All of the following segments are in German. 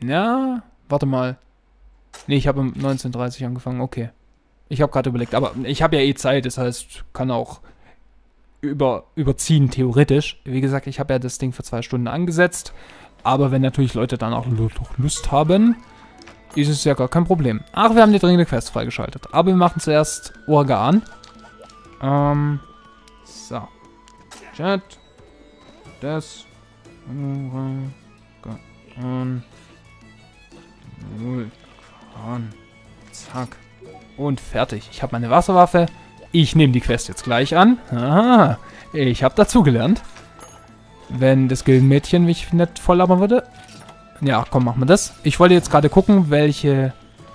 Ja, warte mal. Nee, ich habe um 19:30 angefangen, okay. Ich habe gerade überlegt, aber ich habe ja eh Zeit, das heißt, kann auch überziehen, theoretisch. Wie gesagt, ich habe ja das Ding für 2 Stunden angesetzt. Aber wenn natürlich Leute dann auch Lust haben, ist es ja gar kein Problem. Ach, wir haben die dringende Quest freigeschaltet. Aber wir machen zuerst Organ. So. Chat. Das. Organ. Vulkan. Zack. Und fertig. Ich habe meine Wasserwaffe. Ich nehme die Quest jetzt gleich an. Aha. Ich habe dazugelernt. Wenn das Gildenmädchen mich nicht voll labern würde. Ja, komm, machen wir das. Ich wollte jetzt gerade gucken, welche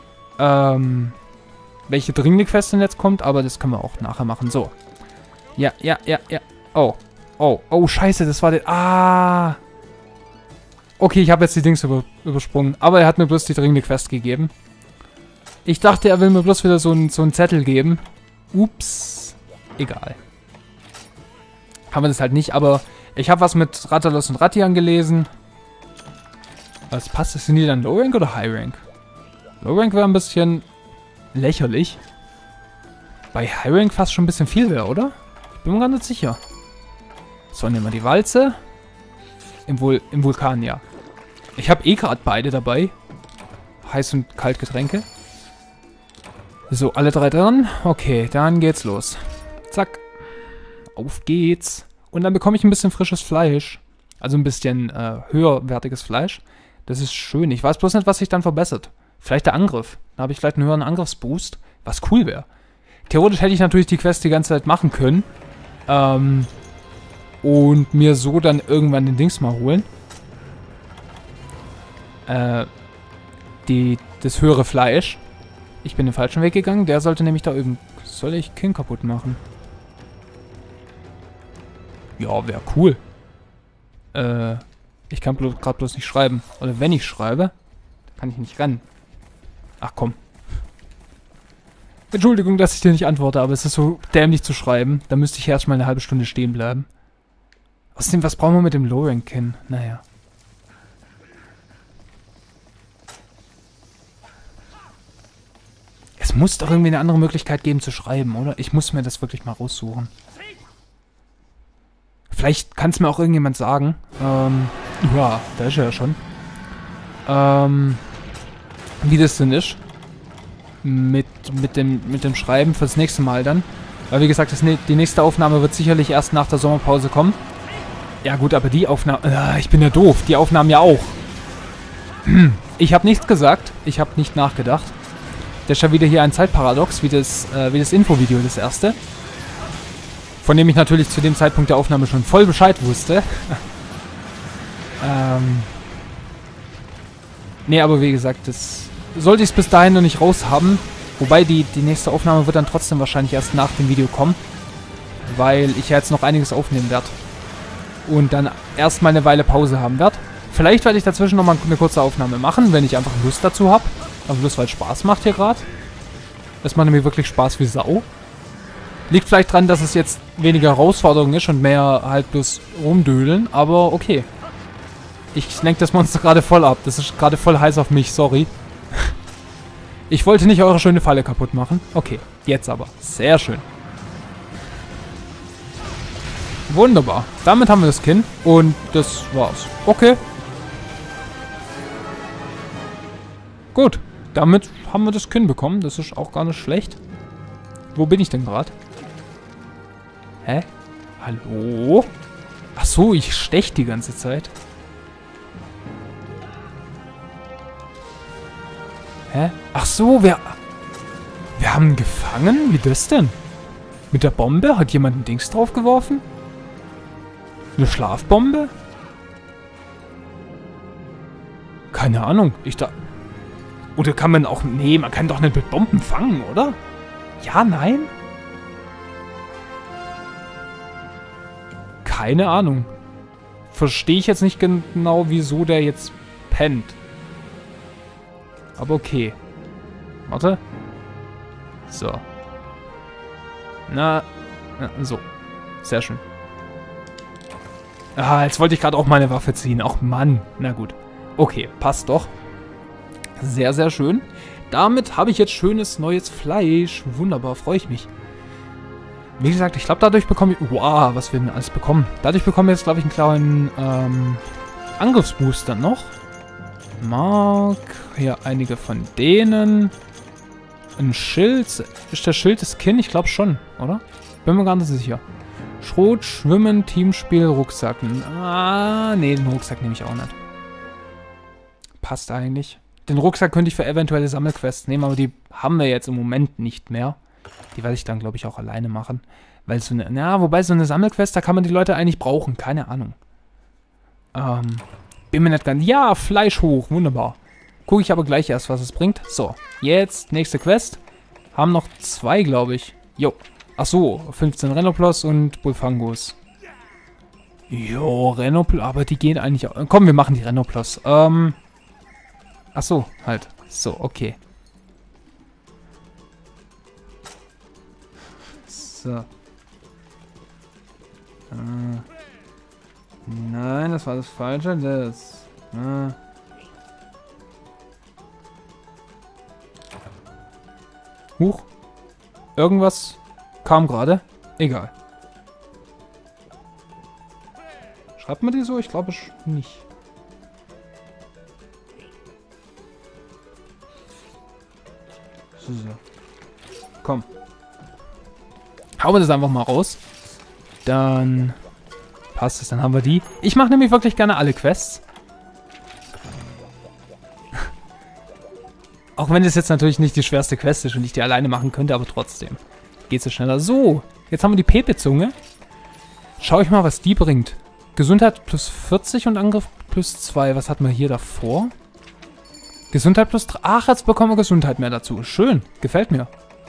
dringende Quest denn jetzt kommt, aber das können wir auch nachher machen. So. Ja. Oh. Oh, scheiße, das war der... Ah. Okay, ich habe jetzt die Dings übersprungen. Aber er hat mir bloß die dringende Quest gegeben. Ich dachte, er will mir bloß wieder so einen Zettel geben. Ups. Egal. Haben wir das halt nicht, aber ich habe was mit Rathalos und Rathian gelesen. Was passt? Sind die dann Low Rank oder High Rank? Low Rank wäre ein bisschen lächerlich. Bei High Rank fast schon ein bisschen viel wäre, oder? Ich bin mir gar nicht sicher. So, nehmen wir die Walze. Im Vulkan, ja. Ich habe eh gerade beide dabei. Heiß- und Kaltgetränke. So, alle 3 dran. Okay, dann geht's los. Zack. Auf geht's. Und dann bekomme ich ein bisschen frisches Fleisch. Also ein bisschen höherwertiges Fleisch. Das ist schön. Ich weiß bloß nicht, was sich dann verbessert. Vielleicht der Angriff. Da habe ich vielleicht einen höheren Angriffsboost. Was cool wäre. Theoretisch hätte ich natürlich die Quest die ganze Zeit machen können. Und mir so dann irgendwann den Dings mal holen. Das höhere Fleisch. Ich bin den falschen Weg gegangen. Der sollte nämlich da üben. Soll ich King kaputt machen? Ja, wäre cool. Ich kann gerade bloß nicht schreiben. Oder wenn ich schreibe, kann ich nicht rennen. Ach komm. Entschuldigung, dass ich dir nicht antworte, aber es ist so dämlich zu schreiben. Da müsste ich erstmal eine halbe Stunde stehen bleiben. Außerdem, was brauchen wir mit dem Low-Rank hin? Naja. Es muss doch irgendwie eine andere Möglichkeit geben zu schreiben, oder? Ich muss mir das wirklich mal raussuchen. Vielleicht kann es mir auch irgendjemand sagen. Ja, da ist er ja schon. Wie das denn ist. Mit dem Schreiben fürs nächste Mal dann. Weil wie gesagt, die nächste Aufnahme wird sicherlich erst nach der Sommerpause kommen. Ja gut, aber die Aufnahme... ich bin ja doof. Die Aufnahmen ja auch. Ich habe nichts gesagt. Ich habe nicht nachgedacht. Das ist ja wieder hier ein Zeitparadox, wie das Infovideo, das erste. Von dem ich natürlich zu dem Zeitpunkt der Aufnahme schon voll Bescheid wusste. Nee, aber wie gesagt, das sollte ich es bis dahin noch nicht raus haben. Wobei die nächste Aufnahme wird dann trotzdem wahrscheinlich erst nach dem Video kommen. Weil ich ja jetzt noch einiges aufnehmen werde. Und dann erstmal eine Weile Pause haben werde. Vielleicht werde ich dazwischen nochmal eine kurze Aufnahme machen, wenn ich einfach Lust dazu habe. Also bloß weil es Spaß macht hier gerade. Das macht mir wirklich Spaß wie Sau. Liegt vielleicht dran, dass es jetzt weniger Herausforderung ist und mehr halt bloß rumdödeln, aber okay. Ich lenke das Monster gerade voll ab. Das ist gerade voll heiß auf mich, sorry. Ich wollte nicht eure schöne Falle kaputt machen. Okay, jetzt aber. Sehr schön. Wunderbar. Damit haben wir das Skin und das war's. Okay. Gut, damit haben wir das Skin bekommen. Das ist auch gar nicht schlecht. Wo bin ich denn gerade? Hä? Hallo? Ach so, ich stech die ganze Zeit. Hä? Ach so, wir haben ihn gefangen? Wie das denn? Mit der Bombe? Hat jemand ein Dings drauf geworfen? Eine Schlafbombe? Keine Ahnung. Oder kann man auch... Nee, man kann doch nicht mit Bomben fangen, oder? Ja, nein? Keine Ahnung. Verstehe ich jetzt nicht genau, wieso der jetzt pennt. Aber okay. Warte. So. Na, so. Sehr schön. Ah, jetzt wollte ich gerade auch meine Waffe ziehen. Ach Mann. Na gut. Okay, passt doch. Sehr, sehr schön. Damit habe ich jetzt schönes neues Fleisch. Wunderbar, freue ich mich. Wie gesagt, ich glaube, dadurch bekomme ich... Wow, was wir denn alles bekommen. Dadurch bekommen wir jetzt, glaube ich, einen kleinen Angriffsbooster noch. Mark. Hier einige von denen. Ein Schild. Ist der Schild das Kinn? Ich glaube schon, oder? Bin mir gar nicht sicher. Schrot, Schwimmen, Teamspiel, Rucksack. Ah, nee, den Rucksack nehme ich auch nicht. Passt eigentlich. Den Rucksack könnte ich für eventuelle Sammelquests nehmen, aber die haben wir jetzt im Moment nicht mehr. Die werde ich dann, glaube ich, auch alleine machen. Weil so eine, ja, wobei so eine Sammelquest, da kann man die Leute eigentlich brauchen. Keine Ahnung. Bin mir nicht ganz... Ja, Fleisch hoch. Wunderbar. Gucke ich aber gleich erst, was es bringt. So, jetzt nächste Quest. Haben noch 2, glaube ich. Jo. Ach so, 15 Renoplos und Bulfangos. Jo, Renoplos. Aber die gehen eigentlich auch... Komm, wir machen die Renoplos. Ach so, halt. So, okay. So. Nein, das war das Falsche. Das. Huch. Irgendwas kam gerade. Egal. Schreibt man die so? Ich glaube nicht. So. Komm. Hauen wir das einfach mal raus. Dann passt es, dann haben wir die. Ich mache nämlich wirklich gerne alle Quests. Auch wenn es jetzt natürlich nicht die schwerste Quest ist und ich die alleine machen könnte, aber trotzdem. Geht es schneller. So, jetzt haben wir die Pepe-Zunge. Schau ich mal, was die bringt. Gesundheit plus 40 und Angriff plus 2. Was hatten wir hier davor? Gesundheit plus 3. Ach, jetzt bekommen wir Gesundheit mehr dazu. Schön, gefällt mir.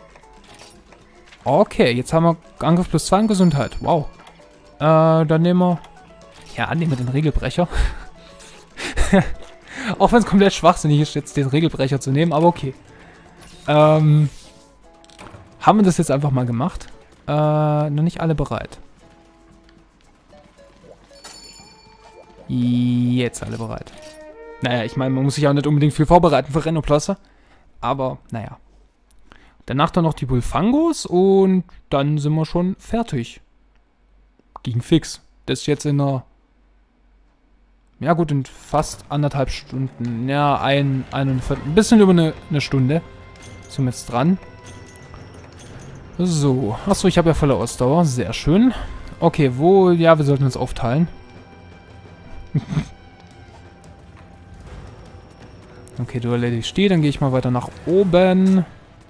Okay, jetzt haben wir Angriff plus 2 und Gesundheit. Wow. Dann nehmen wir... Ja, nehmen wir den Regelbrecher. Auch wenn es komplett schwachsinnig ist, jetzt den Regelbrecher zu nehmen, aber okay. Haben wir das jetzt einfach mal gemacht? Noch nicht alle bereit. Jetzt alle bereit. Naja, ich meine, man muss sich auch nicht unbedingt viel vorbereiten für Renoplosse. Aber, naja. Danach dann noch die Bulfangos und dann sind wir schon fertig. Ging fix. Das ist jetzt in einer... Ja gut, in fast 1,5 Stunden. Ja, ein bisschen über eine Stunde. Sind wir jetzt dran. So. Achso, ich habe ja volle Ausdauer. Sehr schön. Okay, wo... Ja, wir sollten uns aufteilen. Okay, du erledigst die. Dann gehe ich mal weiter nach oben.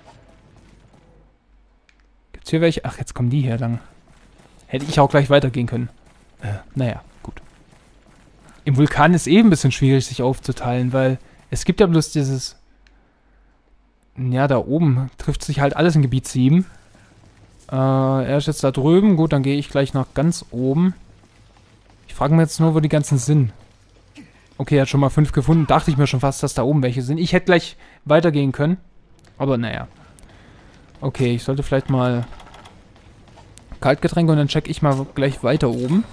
Gibt's hier welche? Ach, jetzt kommen die hier lang. Hätte ich auch gleich weitergehen können. Naja, gut. Im Vulkan ist ein bisschen schwierig, sich aufzuteilen, weil es gibt ja bloß dieses... Ja, da oben trifft sich halt alles in Gebiet 7. Er ist jetzt da drüben. Gut, dann gehe ich gleich nach ganz oben. Ich frage mich jetzt nur, wo die ganzen sind. Okay, er hat schon mal 5 gefunden. Dachte ich mir schon fast, dass da oben welche sind. Ich hätte gleich weitergehen können. Aber naja. Okay, ich sollte vielleicht mal... Kaltgetränke und dann check ich mal gleich weiter oben.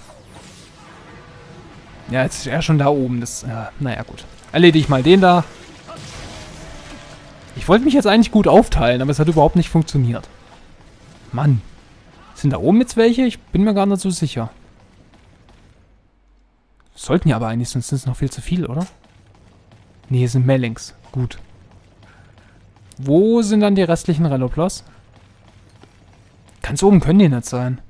Ja, jetzt ist er schon da oben. Das, naja, gut. Erledige ich mal den da. Ich wollte mich jetzt eigentlich gut aufteilen, aber es hat überhaupt nicht funktioniert. Mann. Sind da oben jetzt welche? Ich bin mir gar nicht so sicher. Sollten ja aber eigentlich, sonst sind es noch viel zu viel, oder? Nee, hier sind Mellings. Gut. Wo sind dann die restlichen Renoplos? Ganz oben können die nicht sein.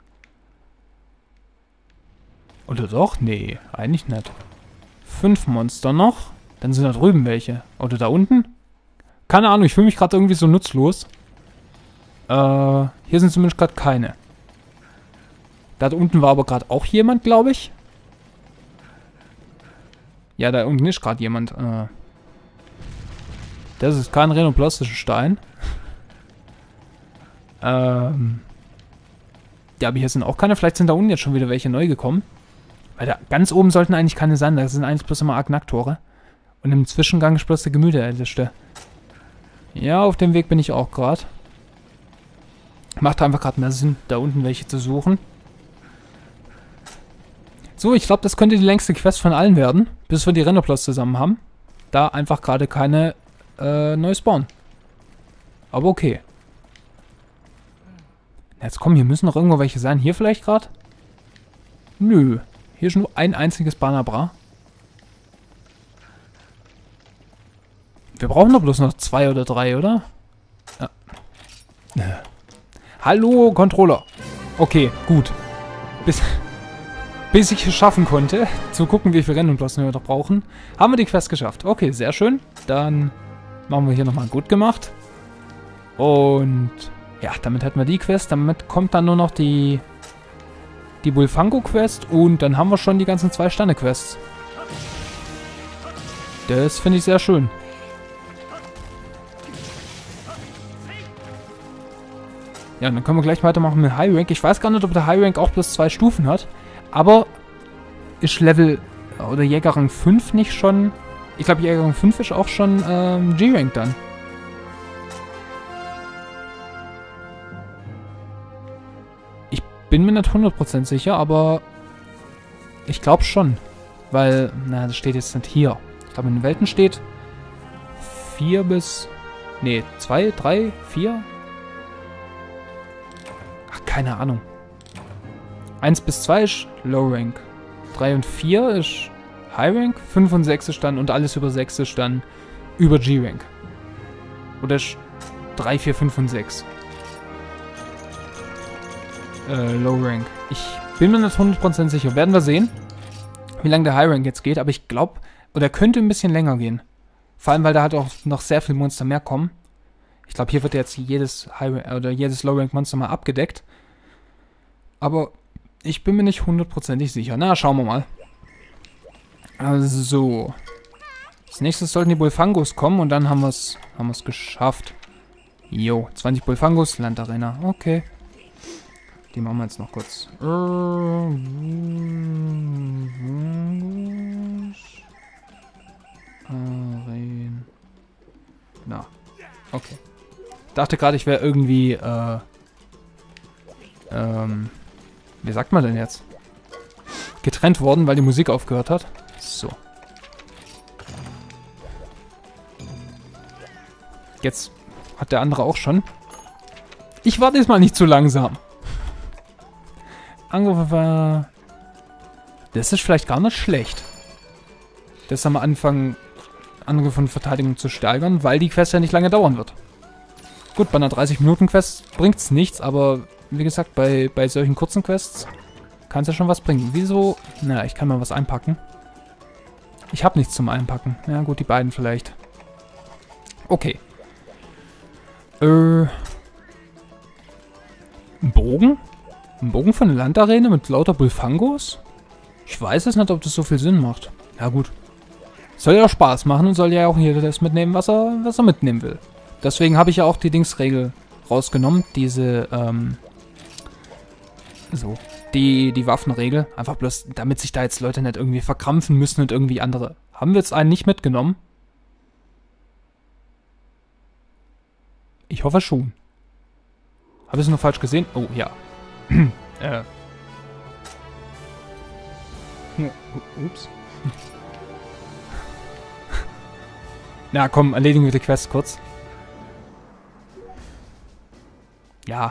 Oder doch? Nee, eigentlich nicht. 5 Monster noch. Dann sind da drüben welche. Oder da unten? Keine Ahnung, ich fühle mich gerade irgendwie so nutzlos. Hier sind zumindest gerade keine. Da unten war aber gerade auch jemand, glaube ich. Ja, da unten ist gerade jemand. Das ist kein renoplastischer Stein. Ja, aber hier sind auch keine. Vielleicht sind da unten jetzt schon wieder welche neu gekommen. Weil da ganz oben sollten eigentlich keine sein. Da sind eigentlich bloß immer Agnaktore. Und im Zwischengang ist bloß der Gemüseälteste. Ja, auf dem Weg bin ich auch gerade. Macht einfach gerade mehr Sinn, da unten welche zu suchen. So, ich glaube, das könnte die längste Quest von allen werden. Bis wir die Renoplos zusammen haben. da einfach gerade keine neu spawnen. Aber okay. Jetzt komm, hier müssen noch irgendwo welche sein. Hier vielleicht gerade? Nö. Hier ist nur ein einziges Banabra. Wir brauchen doch bloß noch 2 oder 3, oder? Ja. Hallo, Controller. Okay, gut. Bis ich es schaffen konnte, zu gucken, wie viele Rennenblossen wir noch brauchen, haben wir die Quest geschafft. Okay, sehr schön. Dann machen wir hier nochmal gut gemacht. Und ja, damit hätten wir die Quest. Damit kommt dann nur noch die Bullfango-Quest und dann haben wir schon die ganzen 2-Sterne-Quests. Das finde ich sehr schön. Ja, und dann können wir gleich weitermachen mit High Rank. Ich weiß gar nicht, ob der High Rank auch bloß 2 Stufen hat. Aber ist Level oder Jägerrang 5 nicht schon... Ich glaube, Jägerrang 5 ist auch schon G-Rank dann. Ich bin mir nicht 100% sicher, aber ich glaube schon. Weil, na, das steht jetzt nicht hier. Ich glaube, in den Welten steht 4 bis... Ne, 2, 3, 4... Ach, keine Ahnung. 1 bis 2 ist Low Rank. 3 und 4 ist High Rank. 5 und 6 ist dann, und alles über 6 ist dann über G Rank. Oder ist 3, 4, 5 und 6. Low Rank. Ich bin mir nicht 100% sicher. Werden wir sehen, wie lange der High Rank jetzt geht. Aber ich glaube, oder könnte ein bisschen länger gehen. Vor allem, weil da halt auch noch sehr viele Monster mehr kommen. Ich glaube, hier wird jetzt jedes Low-Rank-Monster mal abgedeckt. Aber ich bin mir nicht 100%ig sicher. Na, schauen wir mal. Also. Als nächstes sollten die Bullfangos kommen und dann haben wir es geschafft. Jo, 20 Bullfangos, Landarena. Okay. Die machen wir jetzt noch kurz. Na. Okay. Dachte gerade, ich wäre irgendwie, wie sagt man denn jetzt? Getrennt worden, weil die Musik aufgehört hat. So. Jetzt hat der andere auch schon. Ich war diesmal nicht zu langsam. Angriff war... Das ist vielleicht gar nicht schlecht. Das am Anfang Angriff und Verteidigung zu steigern, weil die Quest ja nicht lange dauern wird. Gut, bei einer 30-Minuten-Quest bringt es nichts, aber wie gesagt, bei solchen kurzen Quests kann es ja schon was bringen. Wieso? Na, ich kann mal was einpacken. Ich habe nichts zum Einpacken. Ja gut, die beiden vielleicht. Okay. Ein Bogen? Ein Bogen von der Landarena mit lauter Bullfangos? Ich weiß es nicht, ob das so viel Sinn macht. Ja gut. Soll ja auch Spaß machen und soll ja auch jeder das mitnehmen, was er mitnehmen will. Deswegen habe ich ja auch die Dingsregel rausgenommen. Diese, die Waffenregel. Einfach bloß, damit sich da jetzt Leute nicht irgendwie verkrampfen müssen und irgendwie andere. Haben wir jetzt einen nicht mitgenommen? Ich hoffe schon. Habe ich es nur falsch gesehen? Oh, ja. Ups. Na komm, erledigen wir die Quest kurz. Ja.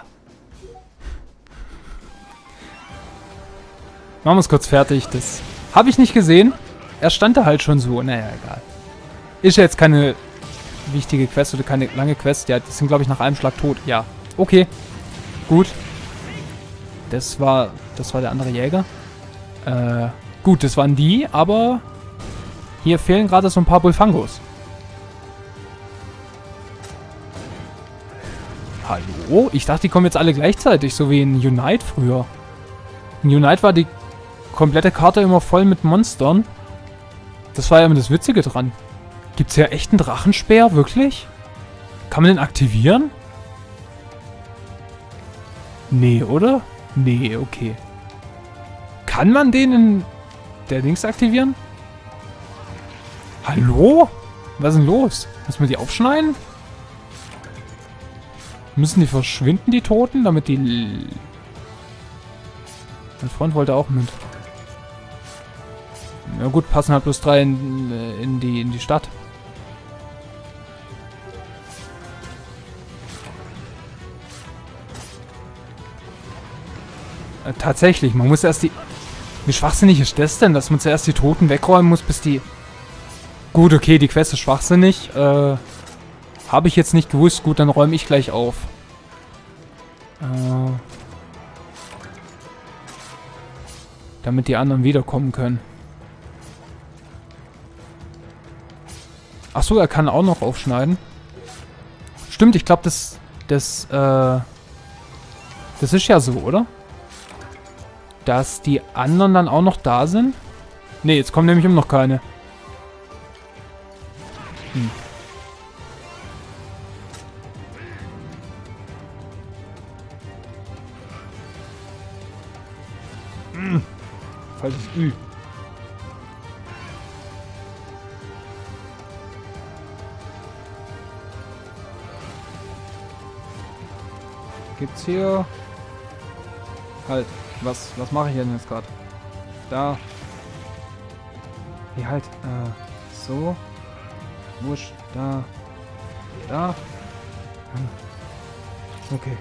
Machen wir es kurz fertig. Das habe ich nicht gesehen. Er stand da halt schon so. Naja, egal. Ist ja jetzt keine wichtige Quest oder keine lange Quest. Ja, die sind, glaube ich, nach einem Schlag tot. Ja. Okay. Gut. Das war der andere Jäger. Gut, das waren die, aber hier fehlen gerade so ein paar Bullfangos. Hallo? Ich dachte, die kommen jetzt alle gleichzeitig, so wie in Unite früher. In Unite war die komplette Karte immer voll mit Monstern. Das war ja immer das Witzige dran. Gibt's ja echt einen Drachenspeer? Wirklich? Kann man den aktivieren? Nee, oder? Nee, okay. Kann man den in der Dings aktivieren? Hallo? Was ist denn los? Müssen wir die aufschneiden? Müssen die verschwinden, die Toten, damit die... Mein Freund wollte auch mit. Ja gut, passen halt bloß 3 in die Stadt. Tatsächlich, man muss erst die... Wie schwachsinnig ist das denn, dass man zuerst die Toten wegräumen muss, bis die... Gut, okay, die Quest ist schwachsinnig. Habe ich jetzt nicht gewusst. Gut, dann räume ich gleich auf. Damit die anderen wiederkommen können. Achso, er kann auch noch aufschneiden. Stimmt, ich glaube, das ist ja so, oder? Dass die anderen dann auch noch da sind? Ne, jetzt kommen nämlich immer noch keine. Falsches Ü. Gibt's hier... Halt, was mache ich denn jetzt gerade? Da. Hier halt, so. Wusch, da. Da. Okay.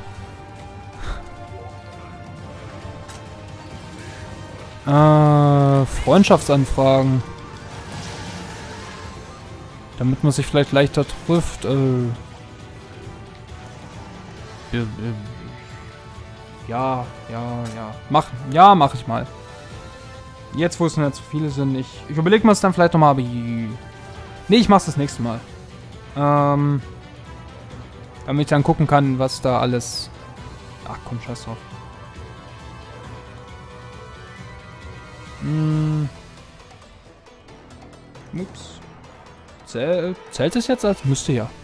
Freundschaftsanfragen. Damit man sich vielleicht leichter trifft. Ja. Mach ich mal. Jetzt, wo es nicht so viele sind. Ich überlege mir es dann vielleicht nochmal, aber... Nee, ich mach's das nächste Mal. Damit ich dann gucken kann, was da alles... Ach komm, scheiß drauf. Ups. Zählt es jetzt als? Müsste ja.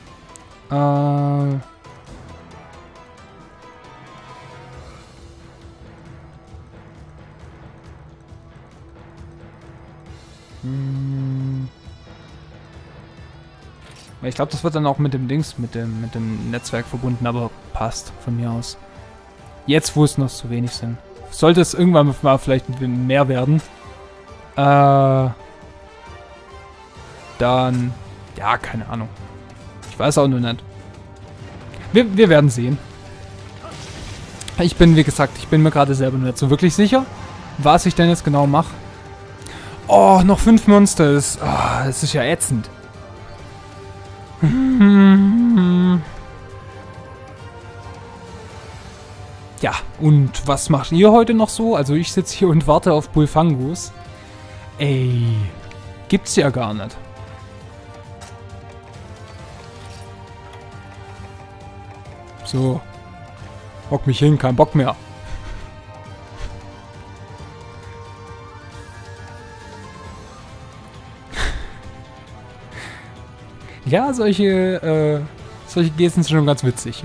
Ich glaube, das wird dann auch mit dem Dings, mit dem Netzwerk verbunden, aber passt von mir aus. Jetzt, wo es noch zu wenig sind. Sollte es irgendwann mal vielleicht mehr werden, dann... Ja, keine Ahnung. Ich weiß auch nur nicht. Wir werden sehen. Wie gesagt, ich bin mir gerade selber nicht so wirklich sicher, was ich denn jetzt genau mache. Oh, noch 5 Monster. Das ist ja ätzend. Ja, und was macht ihr heute noch so? Also ich sitze hier und warte auf Bullfangus. Ey, gibt's ja gar nicht. So. Hock mich hin, kein Bock mehr. Ja, solche Gesten sind schon ganz witzig.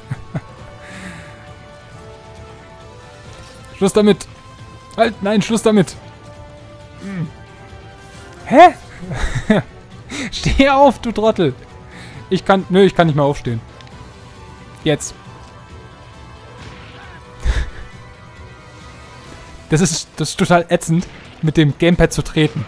Schluss damit! Halt, nein, Schluss damit! Hä? Steh auf, du Trottel! Ich kann nicht mehr aufstehen. Jetzt. Das ist total ätzend, mit dem Gamepad zu treten.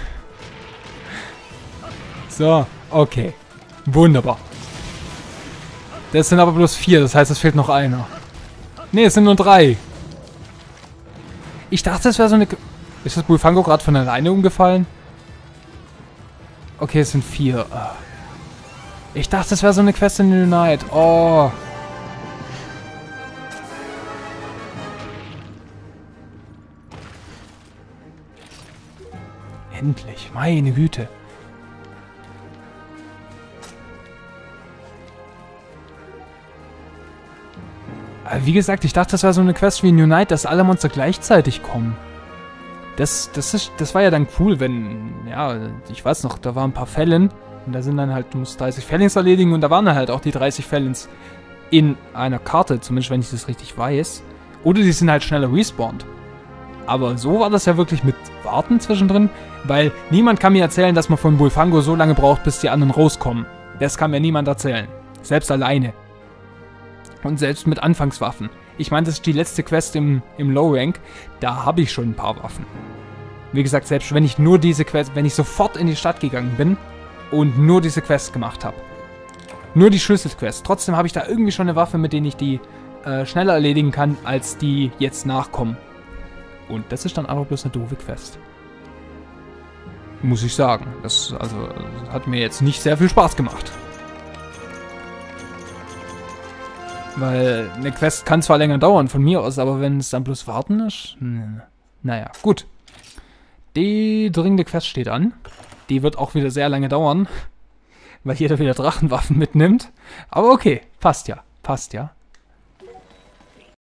So, okay. Wunderbar. Das sind aber bloß 4, das heißt, es fehlt noch einer. Ne, es sind nur 3. Ich dachte, es wäre so eine... Ist das Bullfango gerade von alleine umgefallen? Okay, es sind 4. Ich dachte, es wäre so eine Quest in Unite. Oh. Endlich, meine Güte. Wie gesagt, ich dachte, das wäre so eine Quest wie in Unite, dass alle Monster gleichzeitig kommen. Das war ja dann cool, wenn, ja, ich weiß noch, da waren ein paar Fällen und da sind dann halt, du musst 30 Fällings erledigen und da waren dann halt auch die 30 Fällings in einer Karte, zumindest wenn ich das richtig weiß. Oder die sind halt schneller respawned. Aber so war das ja wirklich mit Warten zwischendrin, weil niemand kann mir erzählen, dass man von Bullfango so lange braucht, bis die anderen rauskommen. Das kann mir niemand erzählen. Selbst alleine. Und selbst mit Anfangswaffen. Ich meine, das ist die letzte Quest im Low Rank. Da habe ich schon ein paar Waffen. Wie gesagt, selbst wenn ich nur diese Quest, wenn ich sofort in die Stadt gegangen bin und nur diese Quest gemacht habe. Nur die Schlüsselquest. Trotzdem habe ich da irgendwie schon eine Waffe, mit denen ich die schneller erledigen kann, als die jetzt nachkommen. Und das ist dann aber bloß eine doofe Quest. Muss ich sagen. Das hat mir jetzt nicht sehr viel Spaß gemacht. Weil eine Quest kann zwar länger dauern von mir aus, aber wenn es dann bloß warten ist... Naja, gut. Die dringende Quest steht an. Die wird auch wieder sehr lange dauern, weil jeder wieder Drachenwaffen mitnimmt. Aber okay, passt ja, passt ja.